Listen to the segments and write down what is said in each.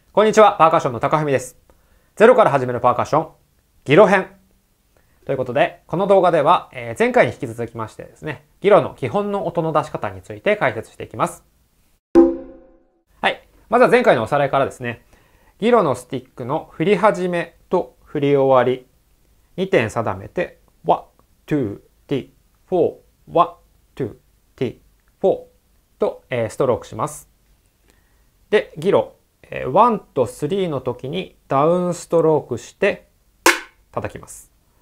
こんにちは、パーカッションの高文です。ゼロから始めるパーカッション、ギロ編。ということで、この動画では、前回に引き続きましてですね、ギロの基本の音の出し方について解説していきます。はい。まずは前回のおさらいからですね、ギロのスティックの振り始めと振り終わり、2点定めて、1、2、3、4、1、2、3、4と、ストロークします。で、ギロ。1と3の時にダウンストロークして叩きます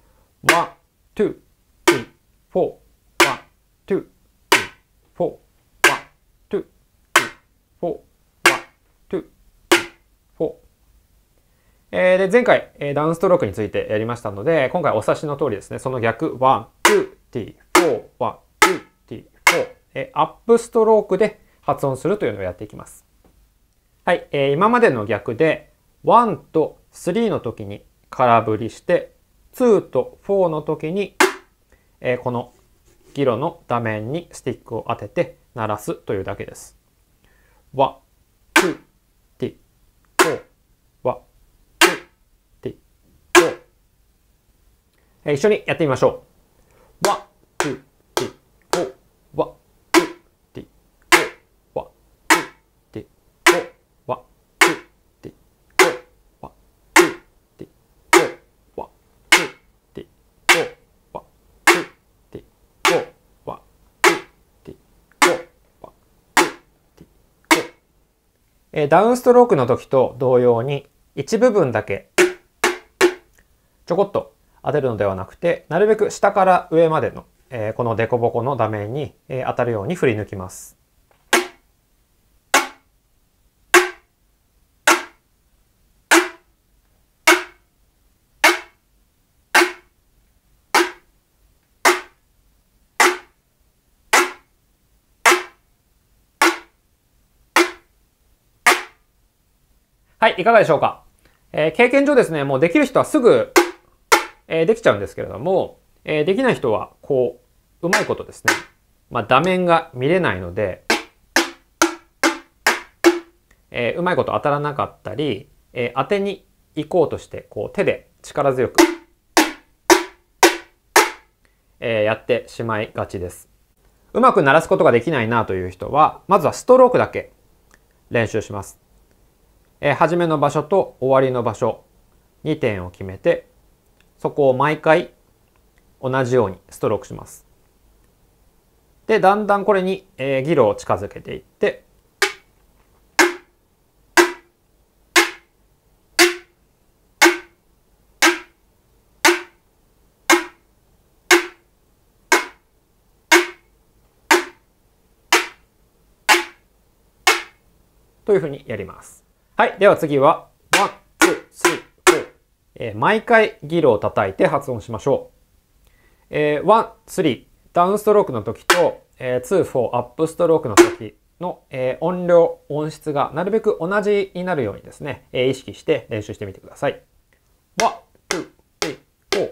。1、2、3、4、1、2、3、4、1、2、3、4、1、2、4。で、前回ダウンストロークについてやりましたので、今回お察しの通りですね、その逆、1、2、3、4、1、2、3、4、アップストロークで発音するというのをやっていきます。はい、今までの逆で1と3の時に空振りして2と4の時に、このギロの打面にスティックを当てて鳴らすというだけです。1、2、3、4、1、2、3、4。一緒にやってみましょう。1、2、3、4、1、2、3、4、1、2、3、4。ダウンストロークの時と同様に一部分だけちょこっと当てるのではなくて、なるべく下から上までのこのデコボコの打面に当たるように振り抜きます。はい、いかがでしょうか。経験上ですね、もうできる人はすぐ、できちゃうんですけれども、できない人はこう、うまいことですね、打面が見れないので、うまいこと当たらなかったり、当てに行こうとしてこう手で力強く、やってしまいがちです。うまく鳴らすことができないなという人は、まずはストロークだけ練習します。始めの場所と終わりの場所2点を決めて、そこを毎回同じようにストロークします。で、だんだんこれにギロを近づけていって、というふうにやります。はい。では次は、1、2、3、4。毎回ギロを叩いて発音しましょう。1、3、ダウンストロークの時と、2、4、アップストロークの時の、音量、音質がなるべく同じになるようにですね、意識して練習してみてください。1、2、3、4。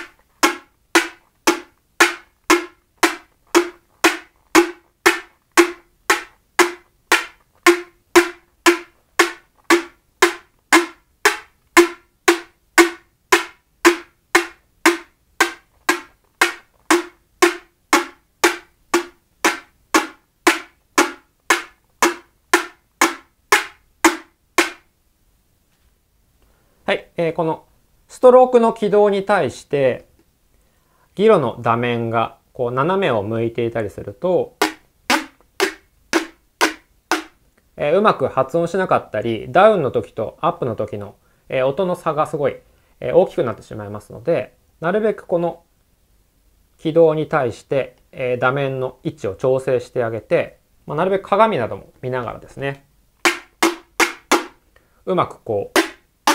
はい、このストロークの軌道に対してギロの打面がこう斜めを向いていたりすると、うまく発音しなかったり、ダウンの時とアップの時の音の差がすごい大きくなってしまいますので、なるべくこの軌道に対して打面の位置を調整してあげて、なるべく鏡なども見ながらですね、うまくこう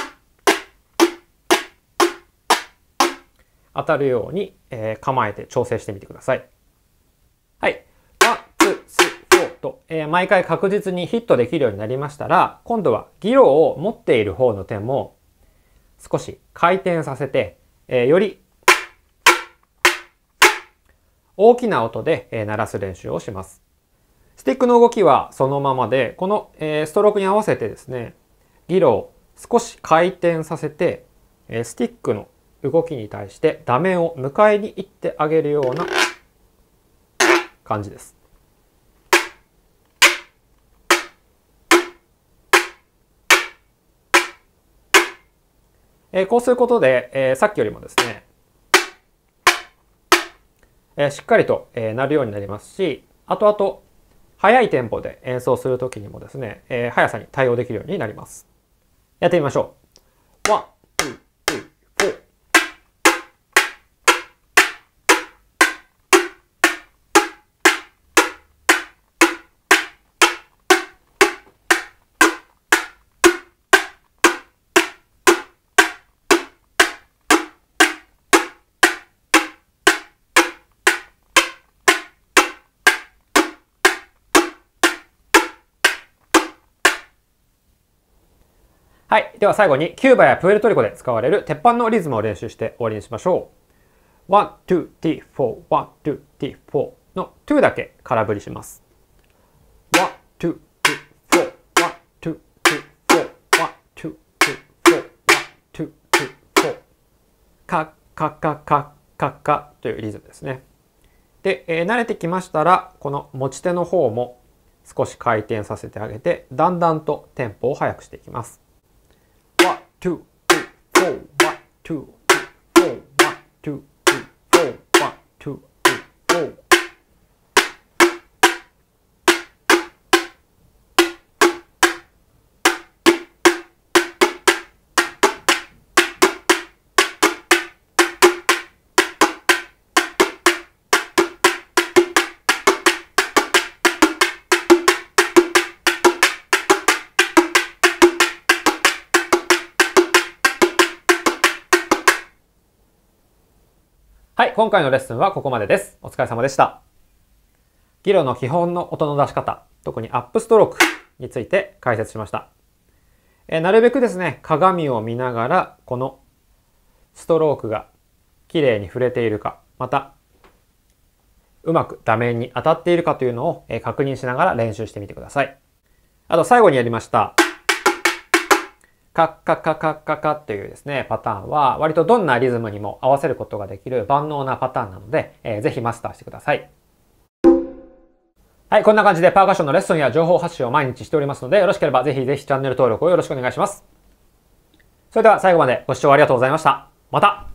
当たるように構えて調整してみてください。はい。1、2、3、4と毎回確実にヒットできるようになりましたら、今度はギロを持っている方の手も少し回転させて、より大きな音で鳴らす練習をします。スティックの動きはそのままで、このストロークに合わせてですね、 ギロを少し回転させて、スティックの動きに対して打面を迎えに行ってあげるような感じです。こうすることで、さっきよりもですね、しっかりと、鳴るようになりますし、後々速いテンポで演奏するときにもですね、速さに対応できるようになります。やってみましょう。1、2、3、4。はい。では最後に、キューバやプエルトリコで使われる鉄板のリズムを練習して終わりにしましょう。1、2、3、4、1、2、3、4の2だけ空振りします。1、2、3、4、1、2、3、4、1、2、3、4、1、2、3、4。カッカッカッカッカッカというリズムですね。で、慣れてきましたら、この持ち手の方も少し回転させてあげて、だんだんとテンポを速くしていきます。1、2、3、4、1、2、3、4、1、2、3、4、1、2、3、4。はい、今回のレッスンはここまでです。お疲れ様でした。ギロの基本の音の出し方、特にアップストロークについて解説しました。なるべくですね、鏡を見ながら、このストロークが綺麗に触れているか、また、うまく打面に当たっているかというのを確認しながら練習してみてください。あと最後にやりました。カッカカカッカカというですね、パターンは割とどんなリズムにも合わせることができる万能なパターンなので、ぜひマスターしてください。はい、こんな感じでパーカッションのレッスンや情報発信を毎日しておりますので、よろしければぜひぜひチャンネル登録をよろしくお願いします。それでは最後までご視聴ありがとうございました。また